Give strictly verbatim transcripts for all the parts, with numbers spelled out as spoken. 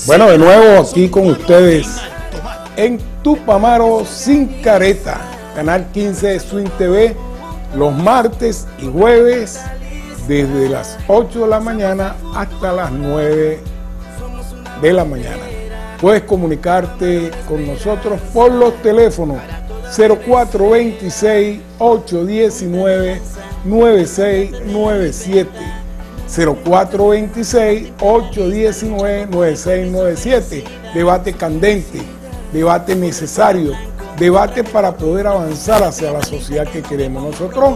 Bueno, de nuevo aquí con ustedes en Tupamaro Sin Careta, Canal quince de Swing T V, los martes y jueves desde las ocho de la mañana hasta las nueve de la mañana. Puedes comunicarte con nosotros por los teléfonos cero cuatro dos seis, ocho uno nueve, nueve seis nueve siete, cero cuatro dos seis, ocho uno nueve, nueve seis nueve siete. Debate candente, debate necesario, debate para poder avanzar hacia la sociedad que queremos. Nosotros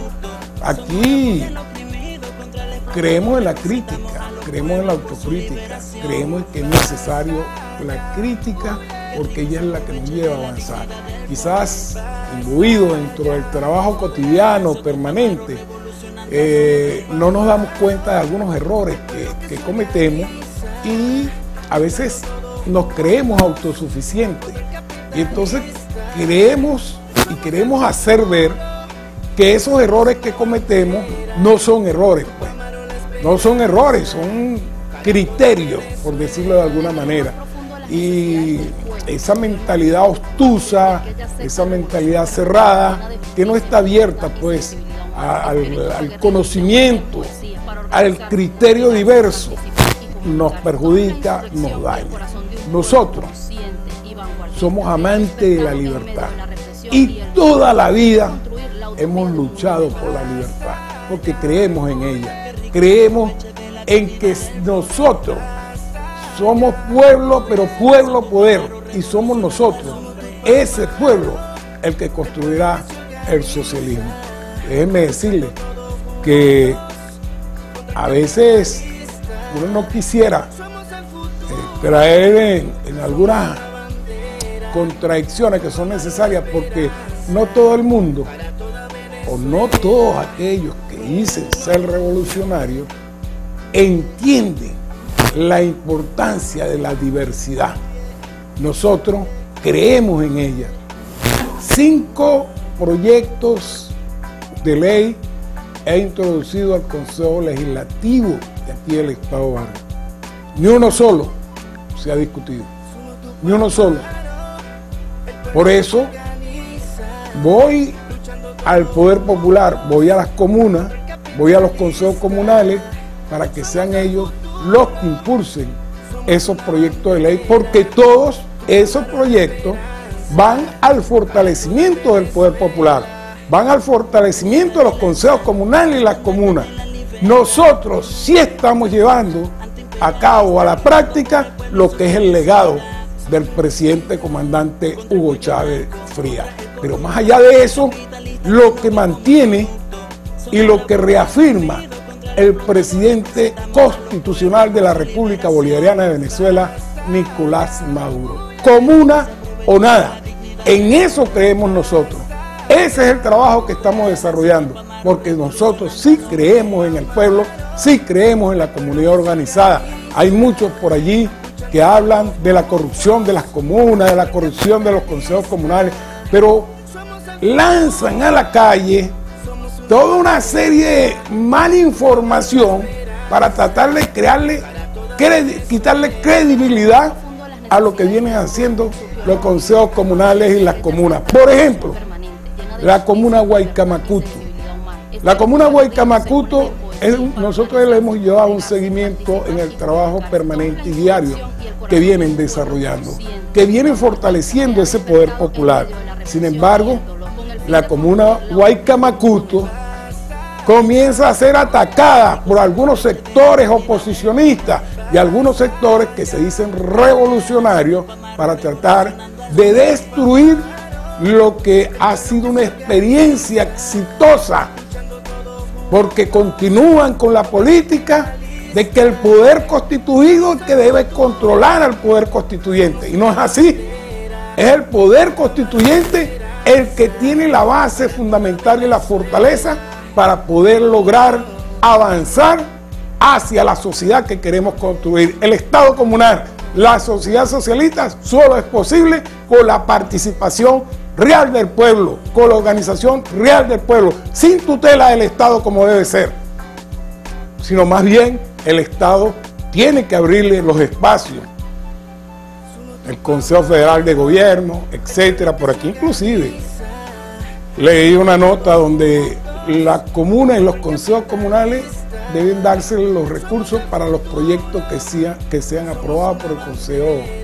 aquí creemos en la crítica, creemos en la autocrítica, creemos que es necesario la crítica porque ella es la que nos lleva a avanzar. Quizás imbuido dentro del trabajo cotidiano, permanente, eh, no nos damos cuenta de algunos errores que, que cometemos y a veces nos creemos autosuficientes. Y entonces creemos y queremos hacer ver que esos errores que cometemos no son errores, pues. No son errores, son criterios, por decirlo de alguna manera. Y esa mentalidad obtusa, esa mentalidad cerrada, que no está abierta pues a, al, al conocimiento, al criterio diverso, nos perjudica, nos daña. Nosotros somos amantes de la libertad y toda la vida hemos luchado por la libertad, porque creemos en ella, creemos en que nosotros somos pueblo, pero pueblo poder, y somos nosotros, ese pueblo, el que construirá el socialismo. Déjenme decirles que a veces uno no quisiera eh, traer en, en algunas contradicciones que son necesarias, porque no todo el mundo, o no todos aquellos que dicen ser revolucionarios, entienden la importancia de la diversidad. Nosotros creemos en ella. Cinco proyectos de ley he introducido al Consejo Legislativo de aquí del Estado Vargas. Ni uno solo se ha discutido, ni uno solo. Por eso voy al Poder Popular, voy a las comunas, voy a los consejos comunales para que sean ellos los que impulsen esos proyectos de ley, porque todos esos proyectos van al fortalecimiento del poder popular, van al fortalecimiento de los consejos comunales y las comunas. Nosotros sí estamos llevando a cabo, a la práctica, lo que es el legado del presidente comandante Hugo Chávez Frías. Pero más allá de eso, lo que mantiene y lo que reafirma el presidente constitucional de la República Bolivariana de Venezuela, Nicolás Maduro. Comuna o nada. En eso creemos nosotros. Ese es el trabajo que estamos desarrollando, porque nosotros sí creemos en el pueblo, sí creemos en la comunidad organizada. Hay muchos por allí que hablan de la corrupción de las comunas, de la corrupción de los consejos comunales, pero lanzan a la calle toda una serie de mala información para tratar de crearle, cred, quitarle credibilidad a lo que vienen haciendo los consejos comunales y las comunas. Por ejemplo, la comuna Guaycamacuto. La comuna Guaycamacuto, es, nosotros le hemos llevado un seguimiento en el trabajo permanente y diario que vienen desarrollando, que vienen fortaleciendo ese poder popular. Sin embargo, la comuna Guaycamacuto comienza a ser atacada por algunos sectores oposicionistas y algunos sectores que se dicen revolucionarios para tratar de destruir lo que ha sido una experiencia exitosa, porque continúan con la política de que el poder constituido es que debe controlar al poder constituyente, y no es así. Es el poder constituyente el que tiene la base fundamental y la fortaleza para poder lograr avanzar hacia la sociedad que queremos construir. El Estado comunal, la sociedad socialista, solo es posible con la participación real del pueblo, con la organización real del pueblo, sin tutela del Estado como debe ser, sino más bien el Estado tiene que abrirle los espacios el Consejo Federal de Gobierno, etcétera. Por aquí inclusive leí una nota donde las comunas y los consejos comunales deben darse los recursos para los proyectos que sean, que sean aprobados por el Consejo,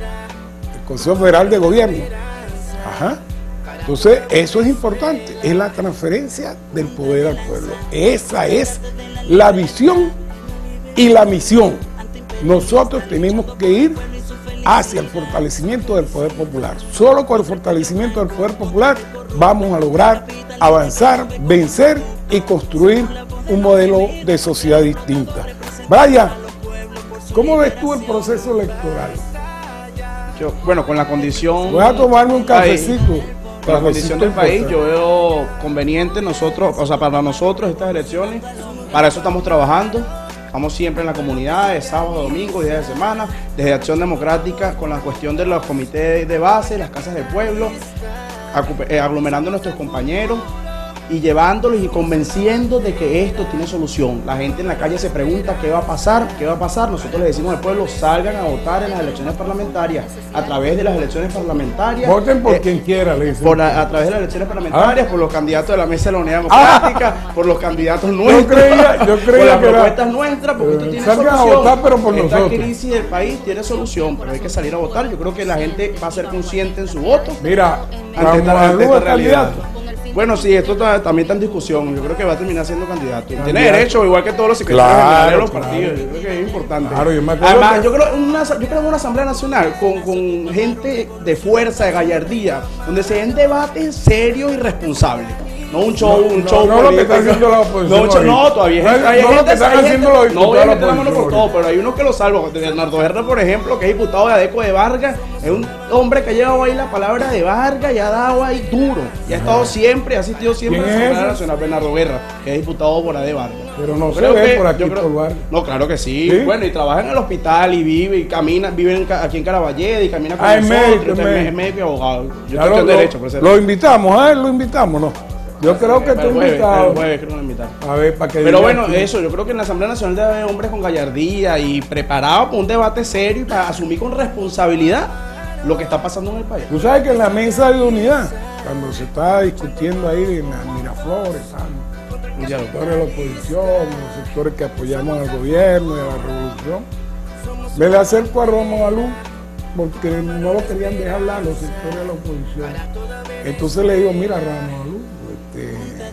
el Consejo Federal de Gobierno. Ajá. Entonces, eso es importante, es la transferencia del poder al pueblo. Esa es la visión y la misión. Nosotros tenemos que ir hacia el fortalecimiento del poder popular. Solo con el fortalecimiento del poder popular vamos a lograr avanzar, vencer y construir un modelo de sociedad distinta. Brian, ¿cómo ves tú el proceso electoral? Yo, bueno, con la condición... Voy a tomarme un cafecito. Con la condición del país, yo veo conveniente nosotros, o sea, para nosotros estas elecciones, para eso estamos trabajando. Estamos siempre en la comunidad, de sábado, domingo, días de semana, desde Acción Democrática, con la cuestión de los comités de base, las casas del pueblo, aglomerando a nuestros compañeros y llevándolos y convenciendo de que esto tiene solución. La gente en la calle se pregunta qué va a pasar, qué va a pasar. Nosotros le decimos al pueblo, salgan a votar en las elecciones parlamentarias, a través de las elecciones parlamentarias. Voten por eh, quien quiera, le dicen. Por a, a través de las elecciones parlamentarias, ¿ah? Por los candidatos de la Mesa de la Unidad Democrática, ah. por los candidatos nuestros, yo creía, yo creía por las que propuestas era, nuestras, porque esto tiene salgan solución. A votar, pero por Esta nosotros. crisis del país tiene solución, pero hay que salir a votar. Yo creo que la gente va a ser consciente en su voto. Mira, ante esta, ante esta realidad. Candidato. Bueno, sí, esto está, también está en discusión. Yo creo que va a terminar siendo candidato. Candidato. Tiene derecho, igual que todos los secretarios claro, generales de los claro. partidos. Yo creo que es importante. Claro, yo me Además, que... yo creo una, yo creo una asamblea nacional con, con gente de fuerza, de gallardía, donde se den debates serios y responsables. No un show, no, un no, show. No, lo que está haciendo la oposición. No, no todavía. No, hay, hay no gente, lo que están hay haciendo gente, los no voy a meter la la mano por todo, pero hay uno que lo salva. Bernardo Herrera, por ejemplo, que es diputado de Adeco de Vargas, es un hombre que ha llevado ahí la palabra de Vargas y ha dado ahí duro. Y ha estado siempre, ha asistido siempre a la Asamblea Nacional. Bernardo Guerra, que es diputado por Ade Vargas. Pero no creo se ve que, por aquí creo, por Vargas. No, claro que sí. sí. Bueno, y trabaja en el hospital y vive y camina, vive en, aquí en Caraballeda y camina con ah, nosotros. Médico, es médico, médico y abogado. Yo ya lo, tengo derecho, por lo invitamos, ¿eh? Lo invitamos, ¿no? Yo creo que tú invitado. El jueves creo que invitar. A ver, para que Pero bueno, tú. Eso, yo creo que en la Asamblea Nacional debe haber hombres con gallardía y preparados para un debate serio y para asumir con responsabilidad lo que está pasando en el país. Tú sabes que en la mesa de unidad, cuando se está discutiendo ahí en las Miraflores, los sectores de la oposición, los sectores que apoyamos al gobierno y a la revolución, me le acerco a Roma Balú porque no lo querían dejar hablar los sectores de la oposición. Entonces le digo, mira, Roma Balú, este,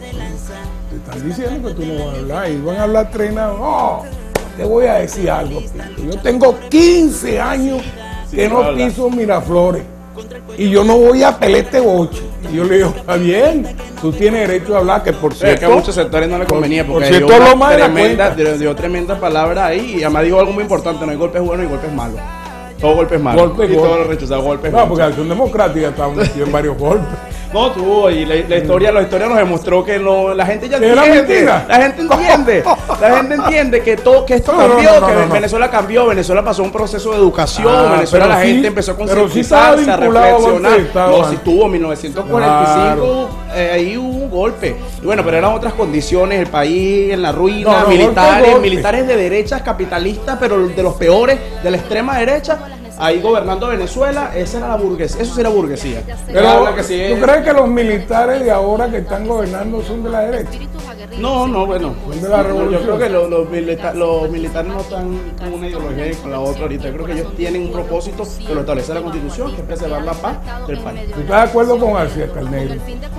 te están diciendo que tú no vas a hablar y van a hablar trenado. No, te voy a decir algo, Pito. Yo tengo quince años que sí, no piso Miraflores y yo no voy a pelear este boche. Y yo le digo, está bien, tú tienes derecho a hablar, que por cierto... Es que a muchos sectores no le convenía, porque por cierto, dio, lo más tremenda, dio, dio tremenda palabra ahí, y además dijo algo muy importante, no hay golpes buenos y golpes malos. Todo golpe es malo. Golpe, y golpe. todo lo rechazado, golpes. No, porque la Acción Democrática estaba metido en varios golpes. No, tuvo, y la, la historia, la historia nos demostró que no, la gente ya entiende. Mentira. La gente entiende. La gente entiende que todo, que esto no, cambió, no, no, no, que no, no. Venezuela cambió, Venezuela pasó un proceso de educación, ah, Venezuela la sí, gente empezó a concientizarse, sí a reflexionar. No, si tuvo en mil novecientos cuarenta y cinco, claro. eh, ahí hubo un golpe. Y bueno, pero eran otras condiciones, el país en la ruina, no, no, militares, golpe, golpe. militares de derechas capitalistas, pero de los peores, de la extrema derecha. Ahí gobernando Venezuela, esa era la burguesía, eso sí era burguesía. Pero, que sí es... ¿tú crees que los militares de ahora que están gobernando son de la derecha? No, no, bueno. Son de la revolución. Yo creo que los, los, milita los militares no están con una ideología y con la otra ahorita. Yo creo que ellos tienen un propósito que lo establece la Constitución, que es preservar la paz del país. ¿Tú estás de acuerdo con García Carneiro?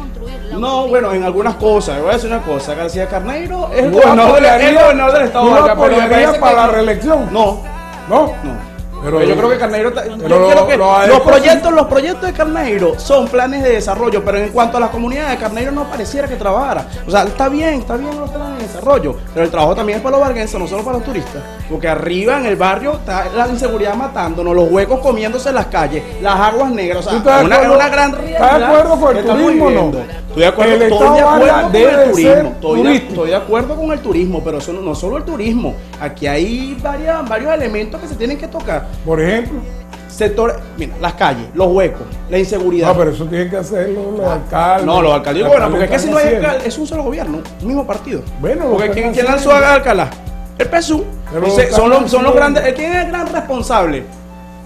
No, bueno, en algunas cosas. Voy a decir una cosa. García Carneiro es el gobernador del, gobernador del Estado. ¿Tú lo apoyarías para la reelección? No. ¿No? No. Pero, pero yo creo que Carneiro, yo lo, creo que lo los proyectos, los proyectos de Carneiro son planes de desarrollo, pero en cuanto a las comunidades, Carneiro no pareciera que trabajara. O sea, está bien, está bien los planes de desarrollo, pero el trabajo también es para los varguenses, no solo para los turistas. Porque arriba en el barrio está la inseguridad matándonos, los huecos comiéndose las calles, las aguas negras, o sea, una, una gran realidad. ¿Estás de acuerdo con el turismo o no? Estoy de acuerdo, el estoy de acuerdo con el turismo. Estoy de, estoy de acuerdo con el turismo, pero eso no, no solo el turismo. Aquí hay varias, varios elementos que se tienen que tocar. Por ejemplo, sector, mira, las calles, los huecos, la inseguridad. No, pero eso tienen que hacerlo los alcaldes. No, los alcaldes, bueno, porque es que si no hay alcalde, es un solo gobierno, un mismo partido. Bueno, porque ¿quién, ¿quién lanzó a Alcalá? El P S U. Entonces, son los, son los grandes, ¿quién es el gran responsable?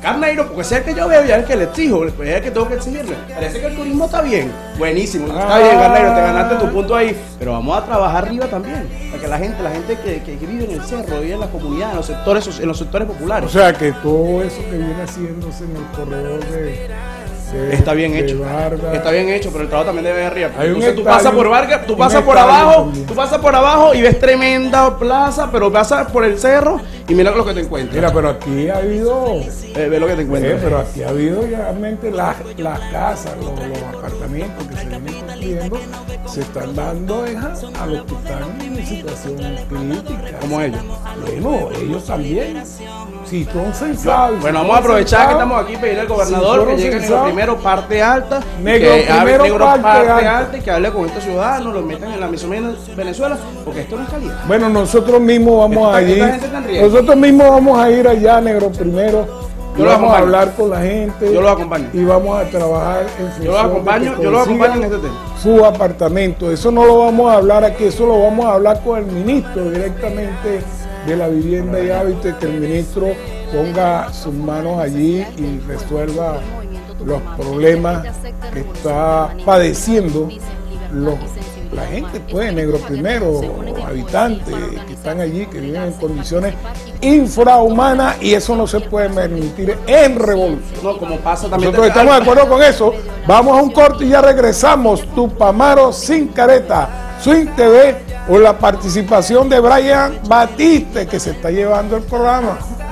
Carneiro, porque ese es el que yo veo, ya es el que le exijo, pues es el que tengo que exigirle. Parece que el turismo está bien, buenísimo, ah. está bien, Carneiro, te ganaste tu punto ahí, pero vamos a trabajar arriba también, para que la gente, la gente que, que, que vive en el cerro, vive en la comunidad, en los sectores, en los sectores populares. O sea que todo eso que viene haciéndose en el corredor de... De, está bien hecho, Vargas. Está bien hecho, pero el trabajo también debe ir arriba. Hay Entonces un tú pasas por Vargas, tú pasas por abajo, también. tú pasas por abajo y ves tremenda plaza, pero pasas por el cerro y mira lo que te encuentras. Mira, pero aquí ha habido, eh, ve lo que te encuentras. Eh, pero aquí ha habido realmente las, las casas, los, los apartamentos que se vienen construyendo, se están dando a, a los que están en situación crítica. Como ellos. Bueno, ellos también. Si son sensados. Bueno, vamos a aprovechar que estamos aquí, pedirle al gobernador si que llegue en lo primero parte alta, negro, que primero negro parte, parte alta. alta y que hable con estos ciudadanos, los metan en la misión Venezuela, porque esto no es calidad. Bueno, nosotros mismos vamos esta, a ir, nosotros mismos vamos a ir allá, negro primero. Yo y vamos a hablar con la gente. Yo los acompaño. Y vamos a trabajar en Yo los acompaño, yo los acompaño en este tema. Su apartamento. Eso no lo vamos a hablar aquí, eso lo vamos a hablar con el ministro directamente de la vivienda y hábitat, que el ministro ponga sus manos allí y resuelva los problemas que está padeciendo los, la gente, pues, negro primero, habitantes que están allí, que viven en condiciones infrahumanas, y eso no se puede permitir en revolución. No, como pasa también. Nosotros estamos de acuerdo con eso. Vamos a un corte y ya regresamos. Tupamaro sin careta, Swing T V, por la participación de Brian Batiste, que se está llevando el programa.